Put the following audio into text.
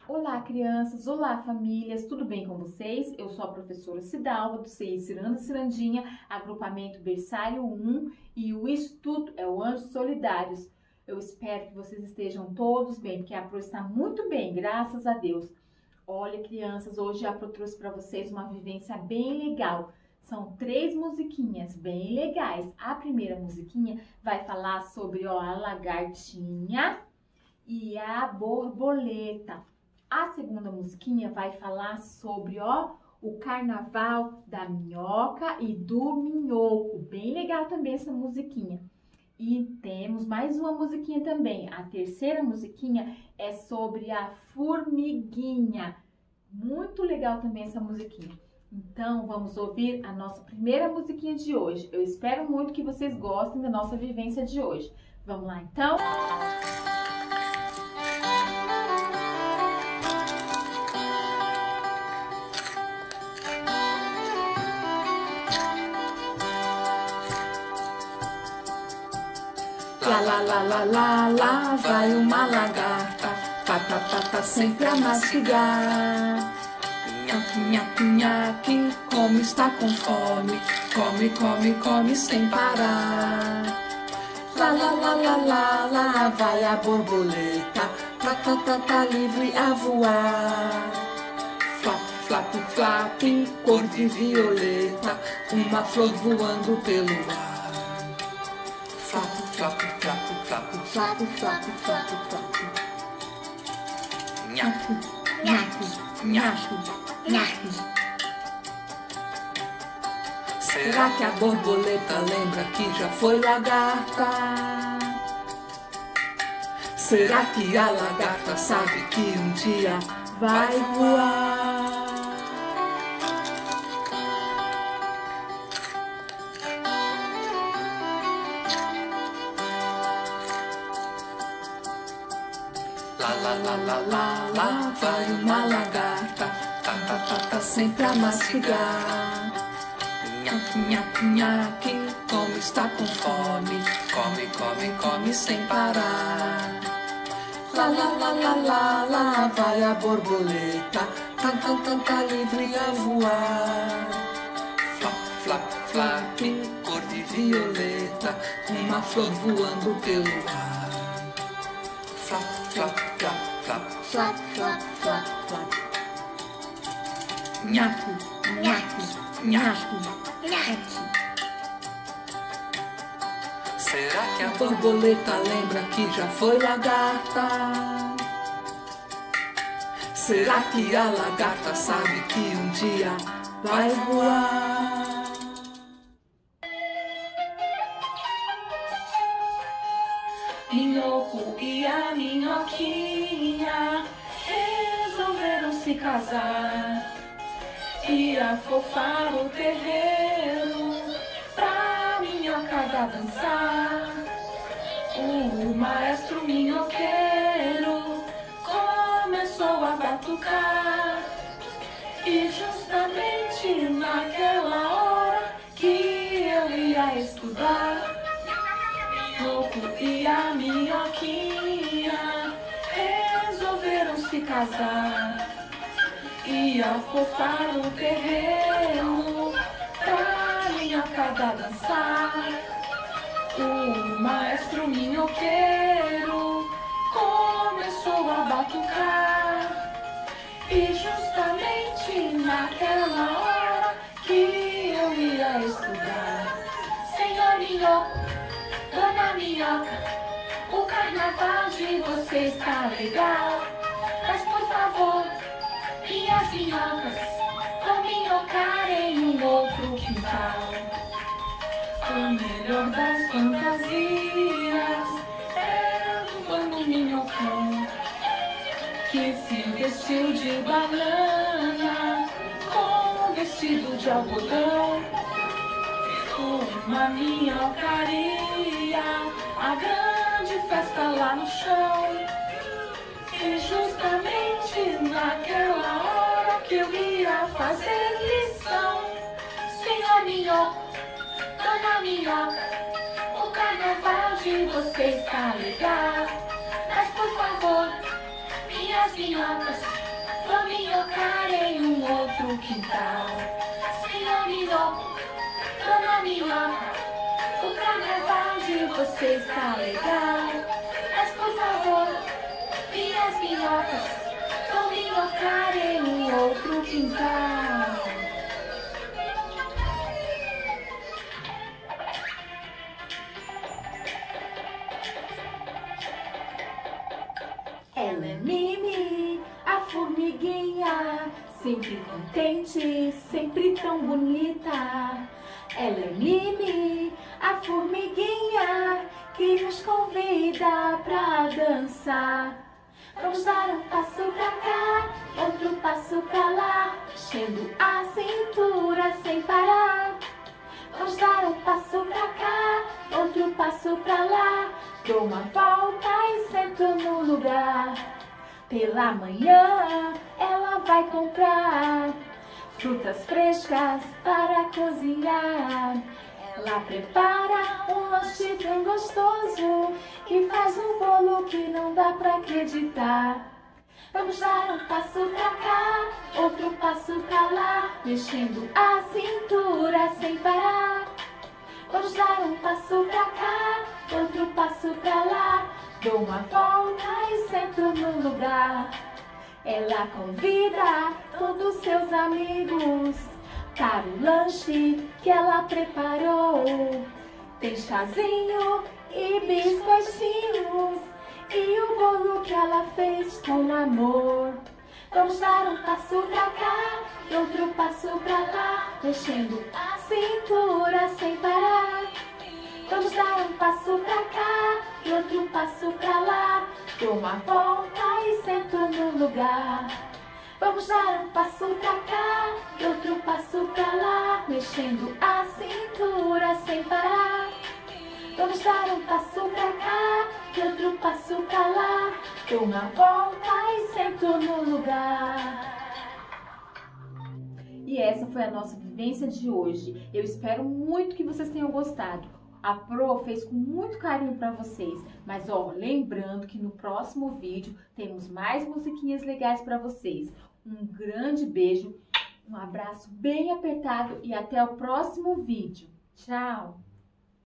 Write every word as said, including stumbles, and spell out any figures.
Olá, crianças! Olá, famílias! Tudo bem com vocês? Eu sou a professora Sidalva, do Cei Ciranda Cirandinha, agrupamento Berçário um, e o Instituto é o Anjos Solidários. Eu espero que vocês estejam todos bem, porque a Pro está muito bem, graças a Deus. Olha, crianças, hoje a Pro trouxe para vocês uma vivência bem legal. São três musiquinhas bem legais. A primeira musiquinha vai falar sobre ó, a lagartinha e a borboleta. A segunda musiquinha vai falar sobre ó, o carnaval da minhoca e do minhoco. Bem legal também essa musiquinha. E temos mais uma musiquinha também. A terceira musiquinha é sobre a formiguinha. Muito legal também essa musiquinha. Então, vamos ouvir a nossa primeira musiquinha de hoje. Eu espero muito que vocês gostem da nossa vivência de hoje. Vamos lá, então? Lá, lá, lá, lá, lá, lá, vai uma lagarta, tá, tá, tá, tá, sempre a mastigar. Nhaque, nhaque, nhaque, como está com fome, come, come, come sem parar. Lá, lá, lá, lá, lá, lá, vai a borboleta, tá, tá, tá, tá, livre a voar. Flap, flap, flap, cor de violeta, uma flor voando pelo ar. Flap, flap, flap, flap, flap, flap, flap, flap. Nhaque, nhaque, nhaque, nhaque. Será que a borboleta lembra que já foi lagarta? Será que a lagarta sabe que um dia vai voar? Lá, lá, lá, lá, lá, lá, vai uma lagarta, tá, tá, tá, tá, sempre a mastigar. Nhaque, nhaque, nhaque, como está com fome, come, come, come sem parar. Lá, lá, lá, lá, lá, lá, vai a borboleta, tá, tá, tá, tá, livre a voar. Flap, flap, flap, cor de violeta, uma flor voando pelo ar. Flap, flap, flap, flap, flap, flap, flap, flap. Nhaque, nhaque, nhaque, nhaque. Será que a borboleta lembra que já foi lagarta? Será que a lagarta sabe que um dia vai voar? Minhoco e a minhoquinha resolveram se casar e afofar o terreiro pra minhocada dançar. O maestro minhoqueiro começou a batucar e justamente naquela hora que eu ia estudar, Minhoco e a minhoquinha resolveram se casar e afofar o terreno pra minhocada dançar. O maestro minhoqueiro começou a batucar e justamente naquela hora que eu ia estudar, Senhor Minhoco, Dona Minhoca, o carnaval de vocês está legal, mas por favor, minhas minhocas, vão minhocar em um outro quintal. O melhor das fantasias é um bando minhocão que se vestiu de banana com um vestido de algodão. Uma minhocaria, a grande festa lá no chão. E justamente naquela hora que eu ia fazer lição, Senhor Minhoco, Dona Minhoca, o carnaval de vocês tá legal, mas por favor, Minhas minhocas vão minhocar em um outro quintal. Senhor minhoco, dona minhoca, o carnaval de vocês está legal. Mas por favor, minhas minhocas vão minhocar em um outro quintal. Ela é Mimi, a formiguinha, sempre contente, sempre tão bonita. Ela é Mimi, a formiguinha, que nos convida pra dançar. Vamos dar um passo pra cá, outro passo pra lá, mexendo a cintura sem parar. Vamos dar um passo pra cá, outro passo pra lá, dou uma volta e sento no lugar. Pela manhã ela vai comprar frutas frescas para cozinhar. Ela prepara um lanche tão gostoso que faz um bolo que não dá pra acreditar. Vamos dar um passo pra cá, outro passo pra lá, mexendo a cintura sem parar. Vamos dar um passo pra cá, outro passo pra lá, dou uma volta e sento no lugar. Ela convida todos seus amigos para o lanche que ela preparou. Tem chazinho e biscoitinhos e o bolo que ela fez com amor. Vamos dar um passo pra cá e outro passo pra lá, mexendo a cintura sem parar. Vamos dar um passo pra cá e outro passo pra lá, dou uma volta e sento no lugar. Vamos dar um passo pra cá e outro passo pra lá, mexendo a cintura sem parar. Vamos dar um passo pra cá e outro passo pra lá, dou uma volta e sento no lugar. E essa foi a nossa vivência de hoje. Eu espero muito que vocês tenham gostado. A Pro fez com muito carinho para vocês. Mas ó, lembrando que no próximo vídeo temos mais musiquinhas legais para vocês. Um grande beijo, um abraço bem apertado e até o próximo vídeo. Tchau!